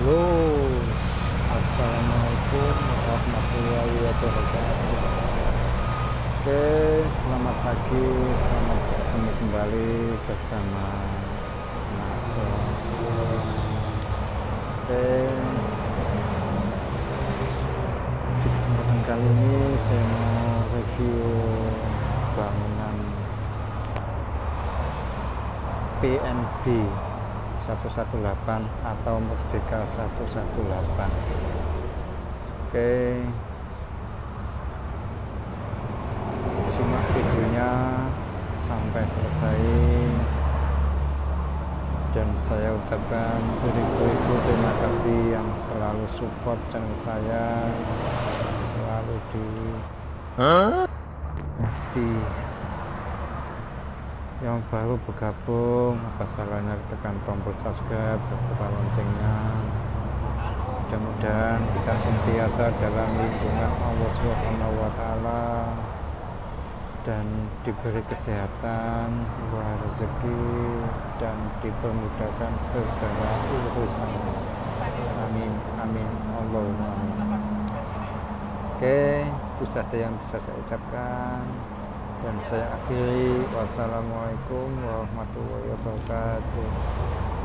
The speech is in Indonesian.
Halo, assalamualaikum warahmatullahi wabarakatuh. Oke, selamat pagi, selamat bertemu kembali bersama Nash. Oke, di kesempatan kali ini saya mau review bangunan PNB118 atau Merdeka 118. Oke, simak videonya sampai selesai dan saya ucapkan beribu-ribu terima kasih yang selalu support channel saya, selalu di yang baru bergabung, apa salahnya tekan tombol subscribe, serta loncengnya. Mudah-mudahan kita sentiasa dalam lindungan Allah SWT dan diberi kesehatan, rezeki, dan dipermudahkan segala urusan. Amin, amin, Allahumma amin. Oke, itu saja yang bisa saya ucapkan. Dan saya akhiri, wassalamualaikum warahmatullahi wabarakatuh.